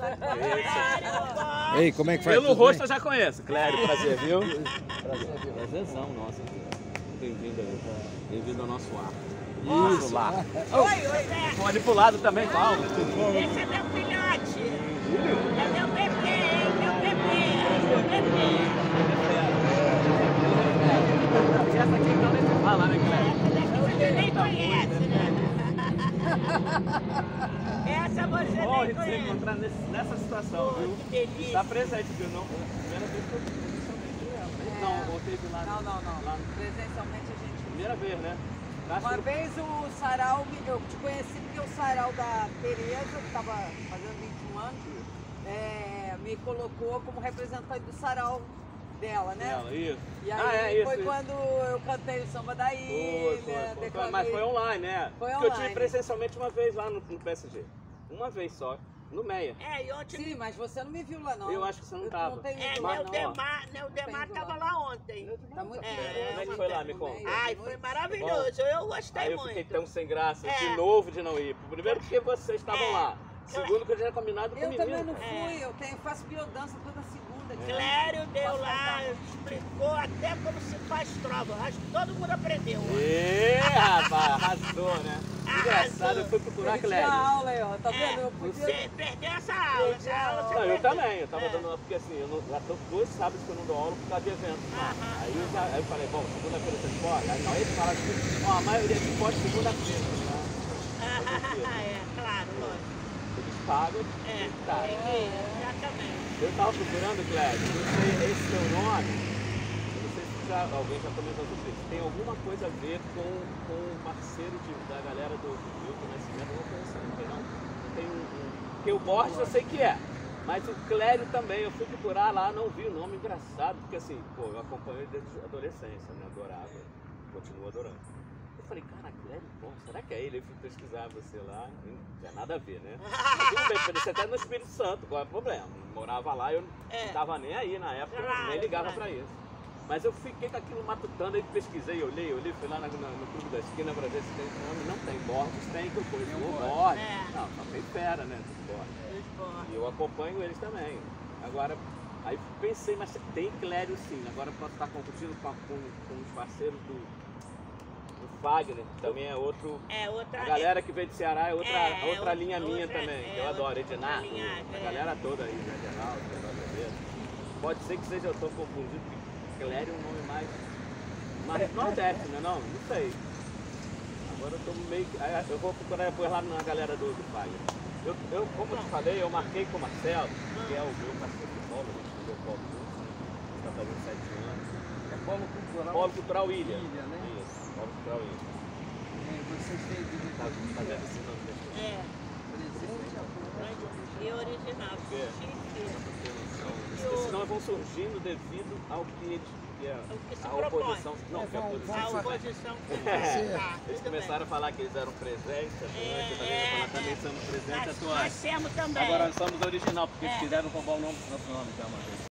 Ei, como é que faz? Pelo rosto eu já conheço. Clério, prazer, viu? Prazerzão, nossa. Bem-vindo aí. Bem-vindo ao nosso ar. Isso, lá. Oi, Pode ir pro lado também, calma. esse é meu filhote. É meu bebê, hein? Meu bebê. E essa aqui então nem se fala, né, Clério? Você nem conhece, né? Essa você Bom, a nem gente se conhece. encontrar nessa situação, Pô, viu? que delícia. Está presente, viu? Não, primeira vez que eu presencialmente ela. Não, voltei de lá. Não. Lá, Presencialmente a gente... primeira vez, né? Uma vez o sarau, eu te conheci porque o sarau da Tereza, que estava fazendo 21 anos, me colocou como representante do sarau dela, né? Ela, isso. E aí isso, foi isso. quando eu cantei o samba da ilha, Foi. declamei... Mas foi online, né? Foi Porque eu online. tive presencialmente uma vez lá no PSG. Uma vez só. No Meia. E ontem... Sim, mas você não me viu lá não. Eu acho que você não tava. Não tenho É, ido lá, não. Neudemar tava lá ontem. Tá muito Como é que foi lá, me conta? Ai, foi maravilhoso. Eu gostei Aí eu muito. fiquei tão sem graça, É. de novo de não ir. Primeiro porque vocês estavam lá. Segundo que eu já tinha combinado com o Eu menino. também não fui, faço biodança toda segunda. Clério deu lá, explicou até como se faz trova. Acho que todo mundo aprendeu. Ê, rapaz, arrasou, né? Engraçado, eu fui procurar Tinha Clério. aula aí, ó, tá vendo? Eu podia... Você perdeu essa aula. Essa aula você Não, eu perdeu. também, eu tava dando, porque assim, eu não, já tô 2 sábados que eu não dou aula por causa de eventos. Aí eu falei, bom, segunda-feira você pode? Aí não, ele fala assim, ó, a maioria aqui pode segunda-feira, né? Claro, lógico. Eles pagam, tá. Exatamente. Eu tava procurando, Clédio, não sei esse seu nome, eu não sei se alguém já comentou sobre isso, tem alguma coisa a ver com o parceiro da galera do Milton Nascimento, eu não conheço, não tem não. Tem porque o Borges eu sei que é, mas o Clério também, eu fui procurar lá, não vi o nome, engraçado, porque assim, pô, eu acompanho ele desde a adolescência, né, adorava, continuo adorando. Eu falei, cara, Clério, pô, será que é ele? Eu fui pesquisar você lá, não tinha nada a ver, né? Mas tudo bem, parecia até no Espírito Santo, qual é o problema? Eu morava lá, eu não tava nem aí na época, nem ligava pra isso. Mas eu fiquei com aquilo matutando, aí pesquisei, olhei, fui lá no Clube da Esquina pra ver se tem nome, não tem, Borges tem, que eu conheço o Borges. Não, só tem fera, né, dos Borges. E eu acompanho eles também. Agora, aí pensei, mas tem Clério sim, agora posso estar competindo com os parceiros do Fagner, que também é outro. A galera que veio de Ceará é outra linha minha também, que eu adoro, Edinato, a galera toda aí, né, Geraldo, pode ser que seja, eu estou confundido, porque Clério é um nome mais nordeste, né, não sei. Agora eu estou meio que, eu vou procurar depois lá na galera do Fagner. Eu, como eu te falei, eu marquei com o Marcelo, que é o meu parceiro de polo, a gente estudou polo juntos, está fazendo 7 anos. É polo cultural? Polo Cultural Ilha. Né? Isso, Polo Cultural Ilha. Vocês têm Tá fazendo esse nome desse E original. Esses nomes vão surgindo devido ao que eles. se A oposição. propõe. Não, que a oposição. A oposição. Eles começaram a falar que eles eram presentes, nós também somos presentes Nós temos também. Agora nós somos original, porque eles quiseram roubar o nome do nosso nome, tá, mano?